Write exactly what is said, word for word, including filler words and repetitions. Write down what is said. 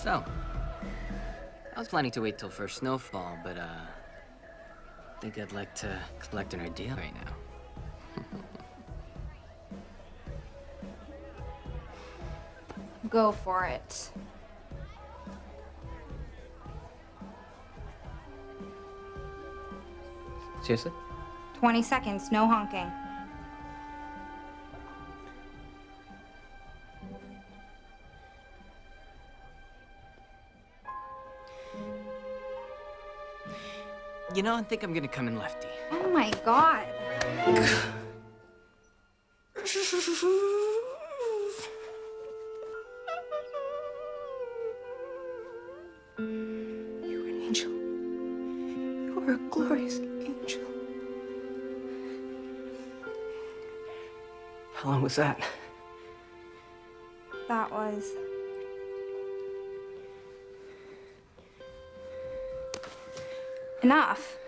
So, I was planning to wait till first snowfall, but, uh, I think I'd like to collect an ordeal right now. Go for it. Seriously? twenty seconds, no honking. You know, I think I'm gonna come in lefty. Oh my God. You're an angel. You are a glorious angel. How long was that? That was... enough.